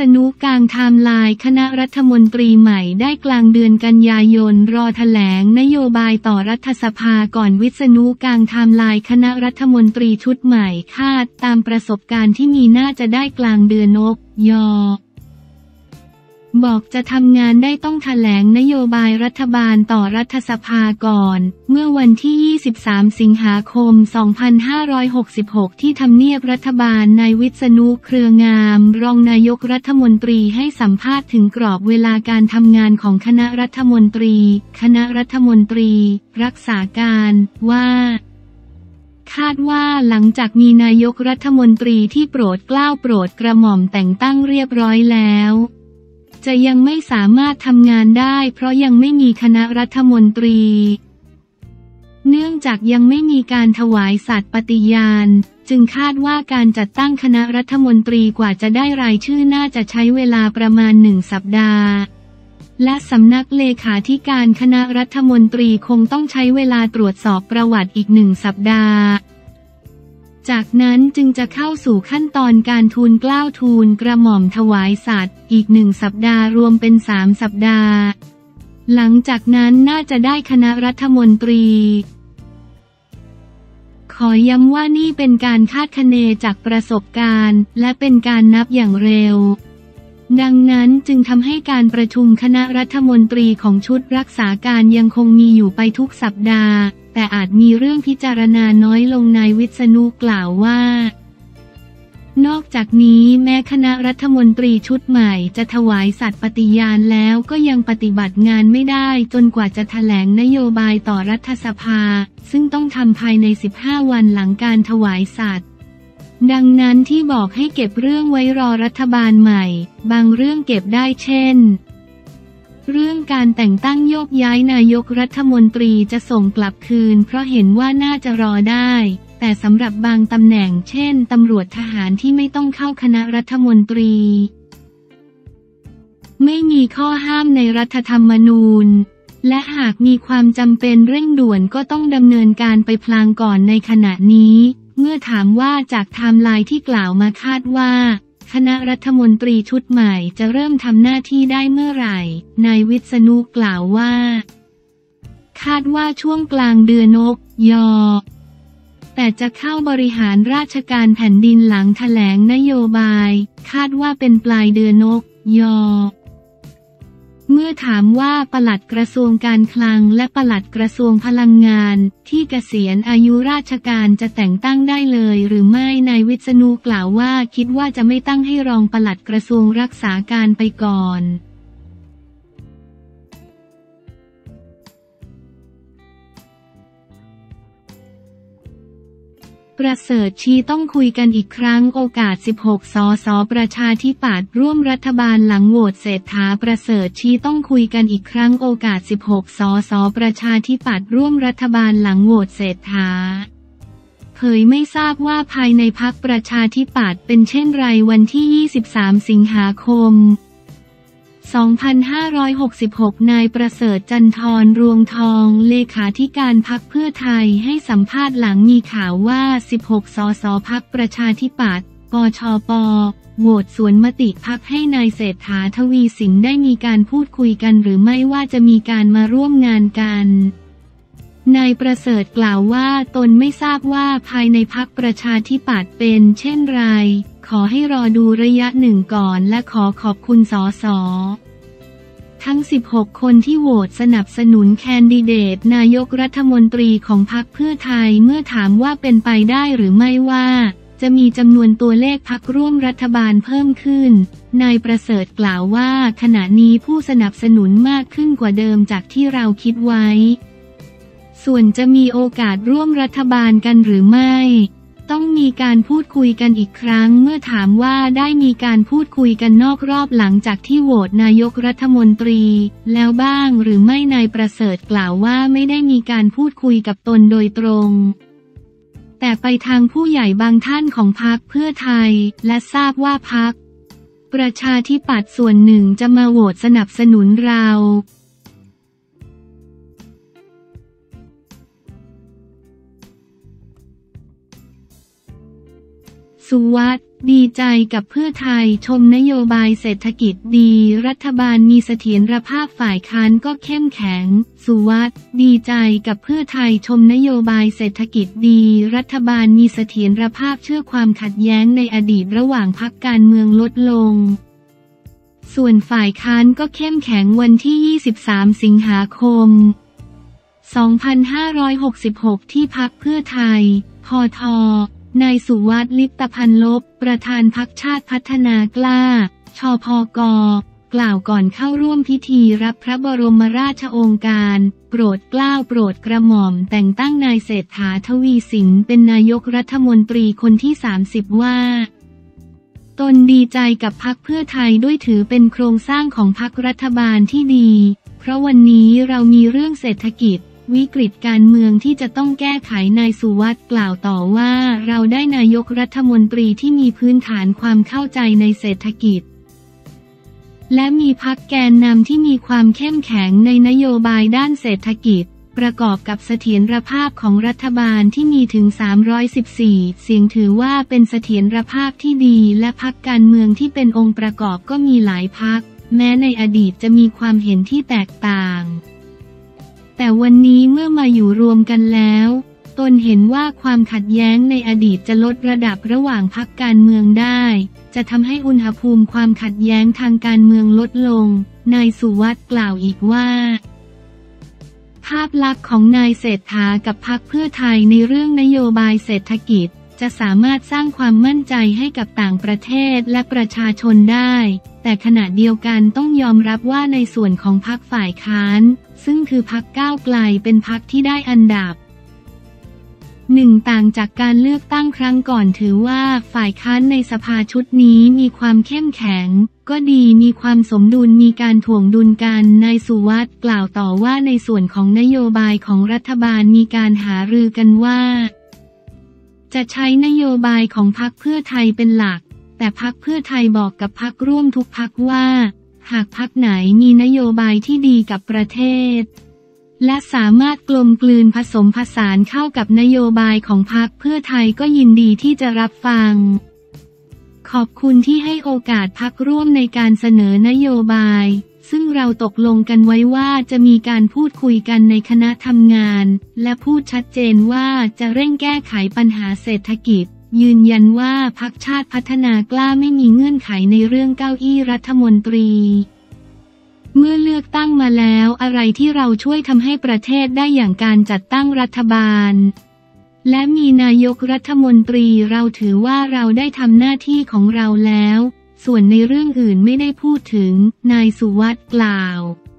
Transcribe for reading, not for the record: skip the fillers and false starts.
นุกางไทม์ไลน์คณะรัฐมนตรีใหม่ได้กลางเดือนกันยายนรอแถลงนโยบายต่อรัฐสภาก่อนวิษณุกางไทม์ไลน์คณะรัฐมนตรีชุดใหม่คาดตามประสบการณ์ที่มีน่าจะได้กลางเดือนยบอกจะทำงานได้ต้องแถลงนโยบายรัฐบาลต่อรัฐสภาก่อนเมื่อวันที่ 23 สิงหาคม 2566 ที่ทำเนียบรัฐบาลนายวิษณุเครืองามรองนายกรัฐมนตรีให้สัมภาษณ์ถึงกรอบเวลาการทำงานของคณะรัฐมนตรีรักษาการว่าคาดว่าหลังจากมีนายกรัฐมนตรีที่โปรดเกล้าโปรดกระหม่อมแต่งตั้งเรียบร้อยแล้วจะยังไม่สามารถทำงานได้เพราะยังไม่มีคณะรัฐมนตรีเนื่องจากยังไม่มีการถวายสัตย์ปฏิญาณจึงคาดว่าการจัดตั้งคณะรัฐมนตรีกว่าจะได้รายชื่อน่าจะใช้เวลาประมาณ1 สัปดาห์และสำนักเลขาธิการคณะรัฐมนตรีคงต้องใช้เวลาตรวจสอบประวัติอีก1 สัปดาห์จากนั้นจึงจะเข้าสู่ขั้นตอนการทูลเกล้าทูลกระหม่อมถวายสัตย์อีก1 สัปดาห์รวมเป็น3 สัปดาห์หลังจากนั้นน่าจะได้คณะรัฐมนตรีขอย้ำว่านี่เป็นการคาดคะเนจากประสบการณ์และเป็นการนับอย่างเร็วดังนั้นจึงทำให้การประชุมคณะรัฐมนตรีของชุดรักษาการยังคงมีอยู่ไปทุกสัปดาห์แต่อาจมีเรื่องพิจารณาน้อยลงนายวิษณุกล่าวว่านอกจากนี้แม้คณะรัฐมนตรีชุดใหม่จะถวายสัตย์ปฏิญาณแล้วก็ยังปฏิบัติงานไม่ได้จนกว่าจะแถลงนโยบายต่อรัฐสภาซึ่งต้องทำภายใน15 วันหลังการถวายสัตย์ดังนั้นที่บอกให้เก็บเรื่องไว้รอรัฐบาลใหม่บางเรื่องเก็บได้เช่นเรื่องการแต่งตั้งโยกย้ายนายกรัฐมนตรีจะส่งกลับคืนเพราะเห็นว่าน่าจะรอได้แต่สำหรับบางตำแหน่งเช่นตำรวจทหารที่ไม่ต้องเข้าคณะรัฐมนตรีไม่มีข้อห้ามในรัฐธรรมนูญและหากมีความจำเป็นเร่งด่วนก็ต้องดำเนินการไปพลางก่อนในขณะนี้เมื่อถามว่าจากไทม์ไลน์ที่กล่าวมาคาดว่าคณะรัฐมนตรีชุดใหม่จะเริ่มทำหน้าที่ได้เมื่อไหร่นายวิษณุกล่าวว่าคาดว่าช่วงกลางเดือนแต่จะเข้าบริหารราชการแผ่นดินหลังแถลงนโยบายคาดว่าเป็นปลายเดือนเมื่อถามว่าปลัดกระทรวงการคลังและปลัดกระทรวงพลังงานที่เกษียณอายุราชการจะแต่งตั้งได้เลยหรือไม่นายวิษณุกล่าวว่าคิดว่าจะไม่ตั้งให้รองปลัดกระทรวงรักษาการไปก่อนประเสริฐชี้ต้องคุยกันอีกครั้งโอกาส16 สส.ประชาธิปัตย์ร่วมรัฐบาลหลังโหวตเศรษฐาประเสริฐชี้ต้องคุยกันอีกครั้งโอกาส16 สส.ประชาธิปัตย์ร่วมรัฐบาลหลังโหวตเศรษฐาเผยไม่ทราบว่าภายในพรรคประชาธิปัตย์เป็นเช่นไรวันที่ 23 สิงหาคม 2566 นายประเสริฐจันทร์รวงทองเลขาธิการพรรคเพื่อไทยให้สัมภาษณ์หลังมีข่าวว่า16 สส.พรรคประชาธิปัตย์ปชป.โหวตสวนมติพรรคให้นายเศรษฐาทวีสินได้มีการพูดคุยกันหรือไม่ว่าจะมีการมาร่วมงานกันนายประเสริฐกล่าวว่าตนไม่ทราบว่าภายในพรรคประชาธิปัตย์เป็นเช่นไรขอให้รอดูระยะหนึ่งก่อนและขอขอบคุณสส.ทั้ง16 คนที่โหวตสนับสนุนแคนดิเดตนายกรัฐมนตรีของพรรคเพื่อไทยเมื่อถามว่าเป็นไปได้หรือไม่ว่าจะมีจำนวนตัวเลขพรรคร่วมรัฐบาลเพิ่มขึ้นนายประเสริฐกล่าวว่าขณะนี้ผู้สนับสนุนมากขึ้นกว่าเดิมจากที่เราคิดไว้ส่วนจะมีโอกาสร่วมรัฐบาลกันหรือไม่ต้องมีการพูดคุยกันอีกครั้งเมื่อถามว่าได้มีการพูดคุยกันนอกรอบหลังจากที่โหวตนายกรัฐมนตรีแล้วบ้างหรือไม่นายประเสริฐกล่าวว่าไม่ได้มีการพูดคุยกับตนโดยตรงแต่ไปทางผู้ใหญ่บางท่านของพรรคเพื่อไทยและทราบว่าพรรคประชาธิปัตย์ส่วนหนึ่งจะมาโหวตสนับสนุนเราสุวัฒน์ดีใจกับเพื่อไทยชมนโยบายเศรษฐกิจดีรัฐบาลมีเสถียรภาพฝ่ายค้านก็เข้มแข็งสุวัสด์ดีใจกับเพื่อไทยชมนโยบายเศรษฐกิจดีรัฐบาลมีเสถียรภาพเชื่อความขัดแย้งในอดีตระหว่างพรรคการเมืองลดลงส่วนฝ่ายค้านก็เข้มแข็งวันที่ 23 สิงหาคม 2566 ที่พรรคเพื่อไทยพท.นายสุวัสดิ์ ลิปตพันลบประธานพรรคชาติพัฒนากล้าชพก.กล่าวก่อนเข้าร่วมพิธีรับพระบรมราชโองการโปรดเกล้าโปรดกระหม่อมแต่งตั้งนายเศรษฐา ทวีสินเป็นนายกรัฐมนตรีคนที่ 30 ว่าตนดีใจกับพรรคเพื่อไทยด้วยถือเป็นโครงสร้างของพรรครัฐบาลที่ดีเพราะวันนี้เรามีเรื่องเศรษฐกิจวิกฤตการเมืองที่จะต้องแก้ไขนายสุวัสดิ์กล่าวต่อว่าเราได้นายกรัฐมนตรีที่มีพื้นฐานความเข้าใจในเศรษฐกิจและมีพรรคแกนนำที่มีความเข้มแข็งในนโยบายด้านเศรษฐกิจประกอบกับเสถียรภาพของรัฐบาลที่มีถึง314เสียงถือว่าเป็นเสถียรภาพที่ดีและพรรคการเมืองที่เป็นองค์ประกอบก็มีหลายพรรคแม้ในอดีตจะมีความเห็นที่แตกต่างแต่วันนี้เมื่อมาอยู่รวมกันแล้วตนเห็นว่าความขัดแย้งในอดีตจะลดระดับระหว่างพรรคการเมืองได้จะทำให้อุณหภูมิความขัดแย้งทางการเมืองลดลงนายสุวัสดิ์กล่าวอีกว่าภาพลักษณ์ของนายเศรษฐากับพรรคเพื่อไทยในเรื่องนโยบายเศรษฐกิจจะสามารถสร้างความมั่นใจให้กับต่างประเทศและประชาชนได้แต่ขณะเดียวกันต้องยอมรับว่าในส่วนของพรรคฝ่ายค้านซึ่งคือพรรคก้าวไกลเป็นพรรคที่ได้อันดับ1ต่างจากการเลือกตั้งครั้งก่อนถือว่าฝ่ายค้านในสภาชุดนี้มีความเข้มแข็งก็ดีมีความสมดุลมีการถ่วงดุลกันนายสุวัสดิ์กล่าวต่อว่าในส่วนของนโยบายของรัฐบาลมีการหารือกันว่าจะใช้นโยบายของพรรคเพื่อไทยเป็นหลักแต่พรรคเพื่อไทยบอกกับพรรคร่วมทุกพรรคว่าหากพรรคไหนมีนโยบายที่ดีกับประเทศและสามารถกลมกลืนผสมผสานเข้ากับนโยบายของพรรคเพื่อไทยก็ยินดีที่จะรับฟังขอบคุณที่ให้โอกาสพรรคร่วมในการเสนอนโยบายซึ่งเราตกลงกันไว้ว่าจะมีการพูดคุยกันในคณะทำงานและพูดชัดเจนว่าจะเร่งแก้ไขปัญหาเศรษฐกิจยืนยันว่าพรรคชาติพัฒนากล้าไม่มีเงื่อนไขในเรื่องเก้าอี้รัฐมนตรีเมื่อเลือกตั้งมาแล้วอะไรที่เราช่วยทำให้ประเทศได้อย่างการจัดตั้งรัฐบาลและมีนายกรัฐมนตรีเราถือว่าเราได้ทำหน้าที่ของเราแล้วส่วนในเรื่องอื่นไม่ได้พูดถึงนายสุวัสดิ์กล่าว